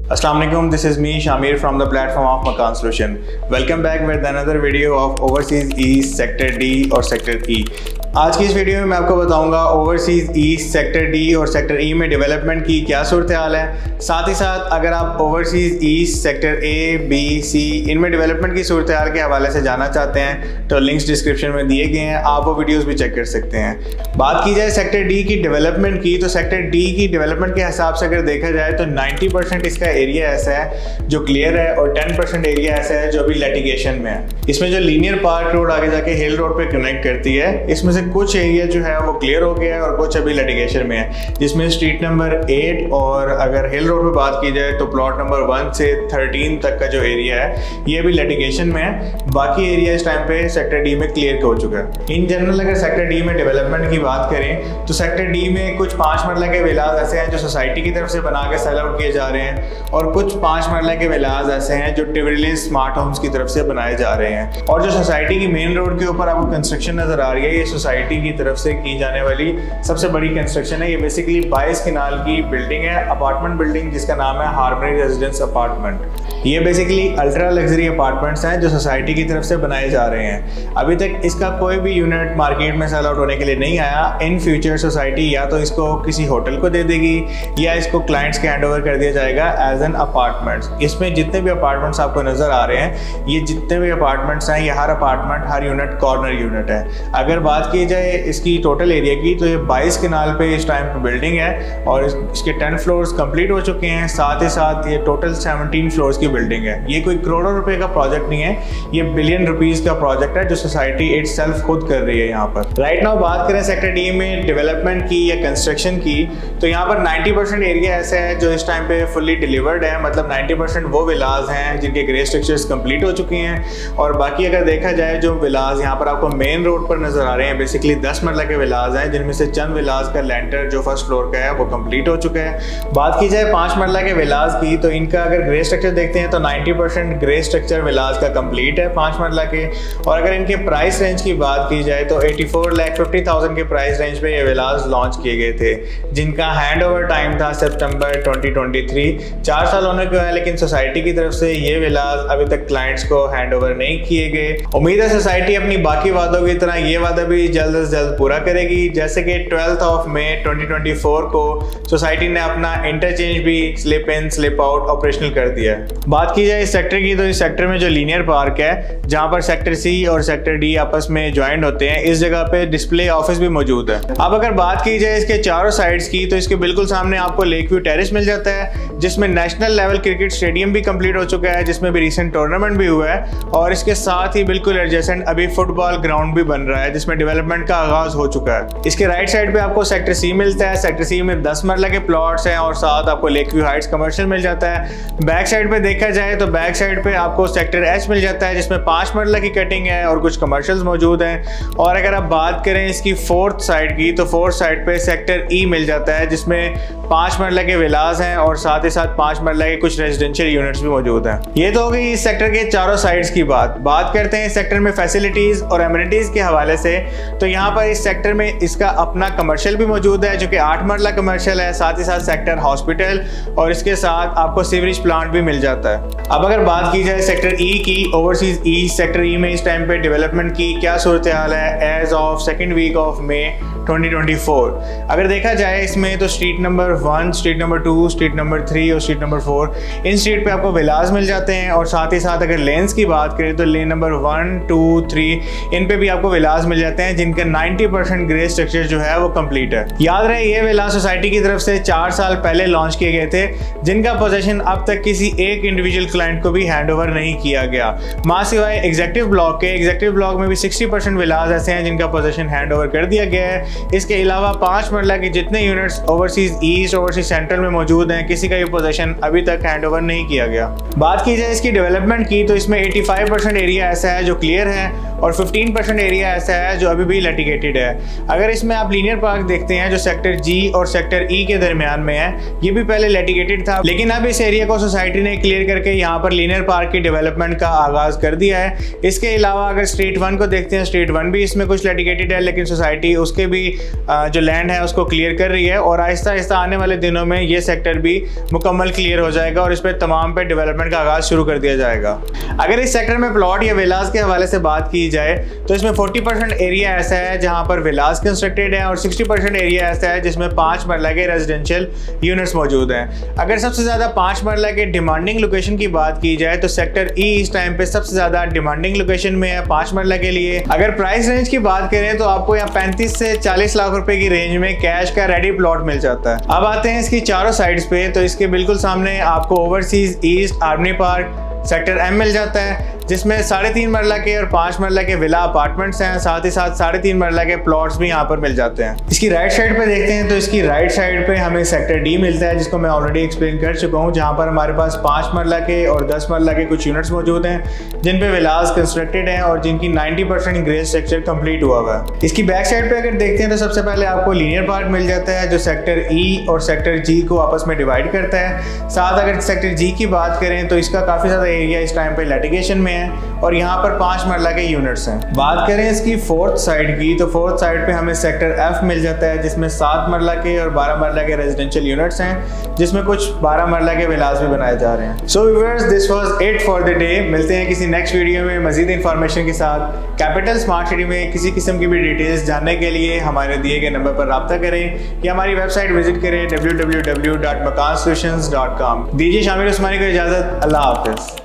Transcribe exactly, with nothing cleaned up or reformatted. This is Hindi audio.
Assalamu alaikum, this is me Shamir from the platform of Makan Solution. Welcome back with another video of Overseas East Sector D और Sector E. आज की इस वीडियो में मैं आपको बताऊंगा ओवरसीज़ ईस्ट सेक्टर डी और सेक्टर ई में डेवलपमेंट की क्या सूरत हाल है। साथ ही साथ अगर आप overseas east sector A B C इनमें डेवलपमेंट की सूरत हाल के हवाले से जानना चाहते हैं तो लिंक्स डिस्क्रिप्शन में दिए गए हैं, आप वो वीडियोज़ भी चेक कर सकते हैं। बात की जाए सेक्टर डी की डेवलपमेंट की तो सेक्टर डी की डेवलपमेंट के हिसाब से अगर देखा जाए तो नाइन्टी परसेंट इसका एरिया ऐसा है जो क्लियर है और टेन परसेंट एरिया ऐसा है जो अभी लिटिगेशन में है। इसमें जो लीनियर पार्क रोड आगे जाके हिल रोड पे कनेक्ट करती है, इसमें से कुछ एरिया जो है वो क्लियर हो गया है और कुछ अभी लिटिगेशन में है, जिसमें स्ट्रीट नंबर एट और अगर हिल रोड पे बात की जाए तो प्लॉट नंबर वन से थर्टीन तक का जो एरिया है ये अभी लिटिगेशन में है। बाकी एरिया इस टाइम पे सेक्टर डी में क्लियर हो चुका है। इन जनरल अगर सेक्टर डी में डेवलपमेंट की बात करें तो सेक्टर डी में कुछ पाँच मरला के विलाज ऐसे हैं जो सोसाइटी की तरफ से बना के सेल आउट किए जा रहे हैं और कुछ पाँच मरला के विलाज ऐसे हैं जो टिवरलिन स्मार्ट होम्स की तरफ से बनाए जा रहे हैं। और जो सोसाइटी की मेन रोड के ऊपर आपको कंस्ट्रक्शन नजर आ रही है, ये सोसाइटी की तरफ से की जाने वाली सबसे बड़ी कंस्ट्रक्शन है। ये बेसिकली बाईस किनाल की बिल्डिंग है, अपार्टमेंट बिल्डिंग, जिसका नाम है हार्मनी रेजिडेंस अपार्टमेंट। ये बेसिकली अल्ट्रा लग्जरी अपार्टमेंट्स हैं जो सोसाइटी की तरफ से बनाए जा रहे हैं। अभी तक इसका कोई भी यूनिट मार्केट में सेल आउट होने के लिए नहीं आया। इन फ्यूचर सोसाइटी या तो इसको किसी होटल को दे देगी या इसको क्लाइंट्स के हैंड ओवर कर दिया जाएगा एज एन अपार्टमेंट्स। इसमें जितने भी अपार्टमेंट्स आपको नजर आ रहे हैं, ये जितने भी अपार्टमेंट्स हैं, ये हर अपार्टमेंट हर यूनिट कॉर्नर यूनिट है। अगर बात की जाए इसकी टोटल एरिया की तो ये बाईस किनाल पे इस टाइम पे बिल्डिंग है और इसके टेन फ्लोर्स कंप्लीट हो चुके हैं। साथ ही साथ ये टोटल सेवनटीन फ्लोर्स की बिल्डिंग है। ये कोई करोड़ों रुपए का प्रोजेक्ट नहीं है, ये बिलियन रुपीस का प्रोजेक्ट है जो सोसाइटी इटसेल्फ खुद कर रही है। यहाँ पर राइट नाउ बात करें सेक्टर डी में डेवलपमेंट की या कंस्ट्रक्शन की तो यहाँ पर नाइन्टी परसेंट एरिया ऐसा है जो इस टाइम पे फुल्ली डिलीवर्ड है। मतलब नाइन्टी परसेंट वो विलाज हैं जिनके ग्रे स्ट्रक्चर्स कंप्लीट हो चुके हैं और बाकी अगर देखा जाए जो विलाज यहाँ पर आपको मेन रोड पर नजर आ रहे हैं, बेसिकली दस मरला के विलाज हैं, जिनमें से चंद विलाज का लेंटर जो फर्स्ट फ्लोर का है वो कंप्लीट हो चुका है। बात की जाए पांच मरला के विलाज की तो इनका अगर ग्रे स्ट्रक्चर देखते हैं तो ninety percent grey structure villas का कंप्लीट है पांच मरला के। और अगर इनके प्राइस रेंज की बात की जाए तो eighty four lakh fifty thousand के प्राइस रेंज पे ये विलाज लॉन्च किए गए थे, जिनका हैंड ओवर टाइम था सितंबर ट्वेंटी ट्वेंटी थ्री। चार साल होने को है लेकिन सोसाइटी की तरफ से ये विलाज अभी तक क्लाइंट्स को हैंड ओवर नहीं किए गए। उम्मीद है सोसाइटी अपनी बाकी वादों की तरह ये वादा भी जल्द से जल्द पूरा करेगी। जैसे कि twelfth of May twenty twenty four को सोसाइटी ने अपना इंटरचेंज भी slip in slip out operational कर दिया है। बात की जाए इस सेक्टर की तो इस सेक्टर में जो लीनियर पार्क है जहां पर सेक्टर सी और सेक्टर डी आपस में ज्वाइन होते हैं, इस जगह पे डिस्प्ले ऑफिस भी मौजूद है। अब अगर बात की जाए इसके चारों साइड्स की तो इसके बिल्कुल सामने आपको लेक व्यू टेरेस मिल जाता है, जिसमें नेशनल लेवल क्रिकेट स्टेडियम भी कंप्लीट हो चुका है, जिसमें भी रिसेंट टूर्नामेंट भी हुआ है। और इसके साथ ही बिल्कुल एडजेसेंट अभी फुटबॉल ग्राउंड भी बन रहा है जिसमें डेवलपमेंट का आगाज हो चुका है। इसके राइट साइड पे आपको सेक्टर सी मिलता है। सेक्टर सी में दस मरला के प्लॉट्स हैं और साथ आपको लेक व्यू हाइट्स कमर्शियल मिल जाता है। बैक साइड पे देखा जाए तो बैक साइड पे आपको सेक्टर एच मिल जाता है जिसमें पांच मरला की कटिंग है और कुछ कमर्शियल्स मौजूद हैं। और अगर आप बात करें इसकी फोर्थ साइड की तो फोर्थ साइड पे सेक्टर ई मिल जाता है जिसमें पांच मरला के विलास हैं और साथ ही साथ पांच मरला के कुछ रेजिडेंशियल यूनिट्स भी मौजूद हैं। ये तो हो गई इस सेक्टर के चारों साइड्स की बात। बात करते हैं इस सेक्टर में फैसिलिटीज और एमिनिटीज के हवाले से तो यहाँ पर इस सेक्टर में इसका अपना कमर्शियल भी मौजूद है जो कि आठ मरला कमर्शियल है। साथ ही साथ सेक्टर हॉस्पिटल और इसके साथ आपको सीवरेज प्लांट भी मिल जाता है। अब अगर बात की जाए सेक्टर ई की, ओवरसीज ई सेक्टर ई में इस टाइम पे डेवलपमेंट की क्या सूरत हाल है as of second week of May twenty twenty four. अगर देखा जाए इसमें तो street number one, street number two, street number three और स्ट्रीट नंबर फोर, इन स्ट्रीट पे आपको विलाज मिल जाते हैं। और साथ ही साथ अगर लेन्स की बात करें तो lane number one two three इन पे भी आपको विलाज मिल जाते हैं जिनका नाइन्टी परसेंट ग्रे स्ट्रक्चर जो है वो कंप्लीट है। याद रहे ये विलाज सोसाइटी की तरफ से चार साल पहले लॉन्च किए गए थे, जिनका पोजेशन अब तक किसी एक इंडिविजुअल क्लाइंट को भी हैंड ओवर नहीं किया गया, माँ सिवाय एग्जेक्टिव ब्लॉक के। एग्जेक्टिव ब्लॉक में भी सिक्सटी परसेंट विलाज ऐसे हैं जिनका पोजेशन हैंड ओवर कर दिया गया है। इसके अलावा पांच मरला के जितने units overseas east, overseas central में मौजूद हैं, किसी का भी पोजीशन अभी तक हैंड ओवर नहीं किया गया। बात की जाए इसकी डेवलपमेंट की तो इसमें पचासी परसेंट एरिया ऐसा है जो क्लियर है और पंद्रह परसेंट एरिया ऐसा है जो अभी भी लिटिगेटेड है। अगर इसमें आप लीनियर पार्क देखते हैं जो सेक्टर जी और सेक्टर ई के दरमियान में है, ये भी पहले लिटिगेटेड था लेकिन अब इस एरिया को सोसाइटी ने क्लियर करके यहाँ पर लीनियर पार्क की डेवलपमेंट का आगाज कर दिया है। इसके अलावा अगर स्ट्रीट वन को देखते हैं, स्ट्रीट वन भी इसमें कुछ लिटिगेटेड है लेकिन सोसाइटी उसके भी जो लैंड है उसको क्लियर कर रही है और आहिस्ता आहिस्ता आने वाले दिनों में ये सेक्टर भी मुकम्मल क्लियर हो जाएगा और इस पर तमाम पे डेवलपमेंट का आगाज़ शुरू कर दिया जाएगा। अगर इस सेक्टर में प्लॉट या विलास के हवाले से बात की जाए तो इसमें चालीस परसेंट एरिया ऐसा है जहां पर विलास कंस्ट्रक्टेड है और साठ परसेंट एरिया ऐसा है जिसमें पाँच मरला के रेजिडेंशियल यूनिट्स मौजूद हैं। अगर सबसे ज़्यादा पाँच मरला के डिमांडिंग लोकेशन की बात की जाए तो सेक्टर ई इस टाइम पे सबसे ज़्यादा डिमांडिंग लोकेशन में है पाँच मरला के लिए। अगर प्राइस रेंज की बात करें तो आपको यहाँ पैंतीस से चालीस लाख रुपए की रेंज में कैश का रेडी प्लॉट मिल जाता है। अब आते हैं इसकी चारों साइड्स पे, तो इसके बिल्कुल सामने आपको overseas east army park sector M मिल जाता है जिसमें साढ़े तीन मरला के और पाँच मरला के विला अपार्टमेंट्स हैं, साथ ही साथ साढ़े तीन मरला के प्लॉट्स भी यहाँ पर मिल जाते हैं। इसकी राइट साइड पे देखते हैं तो इसकी राइट साइड पे हमें सेक्टर डी मिलता है जिसको मैं ऑलरेडी एक्सप्लेन कर चुका हूँ, जहाँ पर हमारे पास पाँच मरला के और दस मरला के कुछ यूनिट्स मौजूद हैं जिन पे विलास कंस्ट्रक्टेड हैं और जिनकी ninety percent grade structure complete हुआ हुआ है। इसकी बैक साइड पे अगर देखते हैं तो सबसे पहले आपको लीनियर पार्क मिल जाता है जो सेक्टर ई और सेक्टर जी को आपस में डिवाइड करता है। साथ अगर सेक्टर जी की बात करें तो इसका काफ़ी ज़्यादा एरिया इस टाइम पे लिटिगेशन में है और यहाँ पर पाँच मरला के यूनिट्स हैं। बात करें इसकी फोर्थ साइड की तो फोर्थ साइड पे हमें सेक्टर एफ मिल जाता है जिसमें सात मरला के और बारह मरला के रेजिडेंशियल यूनिट्स हैं जिसमें कुछ बारह मरला के विलास भी बनाए जा रहे हैं। So viewers, this was it for the day. मिलते हैं किसी नेक्स्ट वीडियो में मजीद इंफॉर्मेशन के साथ। कैपिटल स्मार्ट सिटी में किसी किस्म की भी डिटेल्स जानने के लिए हमारे दिए गए नंबर पर रब्ता करें या हमारी वेबसाइट विजिट करें W W W dot Makaan solutions dot com. दीजिए शामिर उस्मानी को इजाज़त। अल्लाह हाफिज़।